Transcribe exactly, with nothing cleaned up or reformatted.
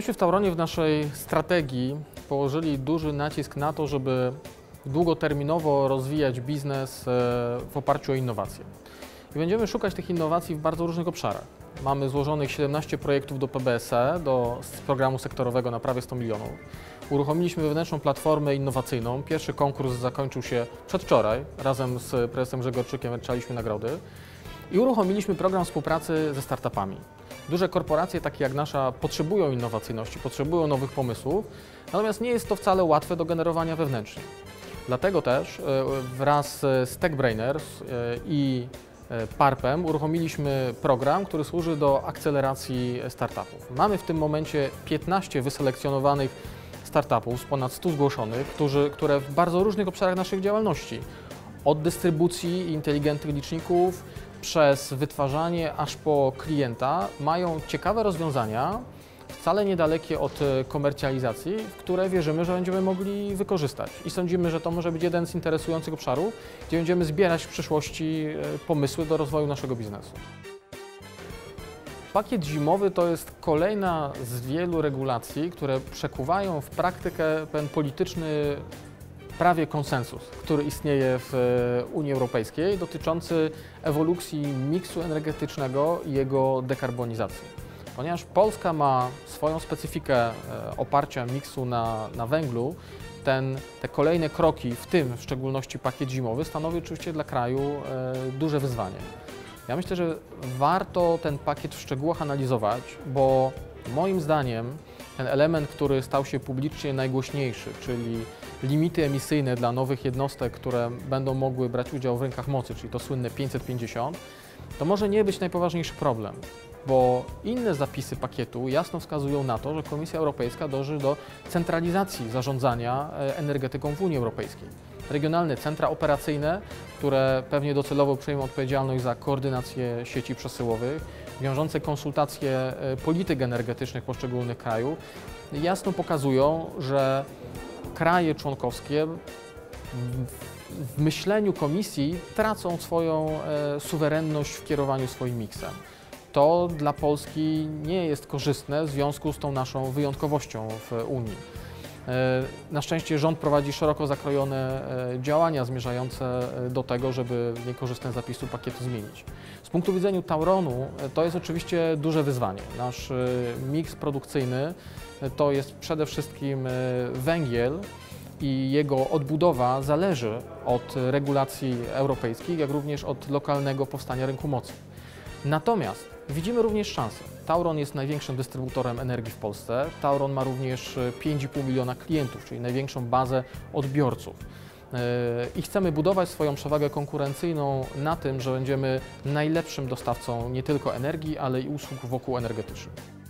Myśmy w Tauronie w naszej strategii położyli duży nacisk na to, żeby długoterminowo rozwijać biznes w oparciu o innowacje. I będziemy szukać tych innowacji w bardzo różnych obszarach. Mamy złożonych siedemnaście projektów do P B S E, do programu sektorowego na prawie sto milionów. Uruchomiliśmy wewnętrzną platformę innowacyjną. Pierwszy konkurs zakończył się przedwczoraj. Razem z prezesem Grzegorczykiem wręczaliśmy nagrody. I uruchomiliśmy program współpracy ze startupami. Duże korporacje, takie jak nasza, potrzebują innowacyjności, potrzebują nowych pomysłów, natomiast nie jest to wcale łatwe do generowania wewnętrznie. Dlatego też wraz z TechBrainers i Parpem uruchomiliśmy program, który służy do akceleracji startupów. Mamy w tym momencie piętnaście wyselekcjonowanych startupów z ponad stu zgłoszonych, którzy, które w bardzo różnych obszarach naszych działalności, od dystrybucji inteligentnych liczników, przez wytwarzanie aż po klienta, mają ciekawe rozwiązania, wcale niedalekie od komercjalizacji, w które wierzymy, że będziemy mogli wykorzystać. I sądzimy, że to może być jeden z interesujących obszarów, gdzie będziemy zbierać w przyszłości pomysły do rozwoju naszego biznesu. Pakiet zimowy to jest kolejna z wielu regulacji, które przekuwają w praktykę pewien polityczny prawie konsensus, który istnieje w Unii Europejskiej, dotyczący ewolucji miksu energetycznego i jego dekarbonizacji. Ponieważ Polska ma swoją specyfikę oparcia miksu na, na węglu, ten, te kolejne kroki, w tym w szczególności pakiet zimowy, stanowi oczywiście dla kraju e, duże wyzwanie. Ja myślę, że warto ten pakiet w szczegółach analizować, bo moim zdaniem ten element, który stał się publicznie najgłośniejszy, czyli limity emisyjne dla nowych jednostek, które będą mogły brać udział w rynkach mocy, czyli to słynne pięćset pięćdziesiąt, to może nie być najpoważniejszy problem, bo inne zapisy pakietu jasno wskazują na to, że Komisja Europejska dąży do centralizacji zarządzania energetyką w Unii Europejskiej. Regionalne centra operacyjne, które pewnie docelowo przejmą odpowiedzialność za koordynację sieci przesyłowych, wiążące konsultacje polityk energetycznych poszczególnych krajów, jasno pokazują, że kraje członkowskie w myśleniu Komisji tracą swoją suwerenność w kierowaniu swoim miksem. To dla Polski nie jest korzystne w związku z tą naszą wyjątkowością w Unii. Na szczęście rząd prowadzi szeroko zakrojone działania zmierzające do tego, żeby niekorzystne zapisy pakietu zmienić. Z punktu widzenia Tauronu to jest oczywiście duże wyzwanie. Nasz miks produkcyjny to jest przede wszystkim węgiel i jego odbudowa zależy od regulacji europejskich, jak również od lokalnego powstania rynku mocy. Natomiast widzimy również szansę. Tauron jest największym dystrybutorem energii w Polsce. Tauron ma również pięć i pół miliona klientów, czyli największą bazę odbiorców. I chcemy budować swoją przewagę konkurencyjną na tym, że będziemy najlepszym dostawcą nie tylko energii, ale i usług wokół energetycznych.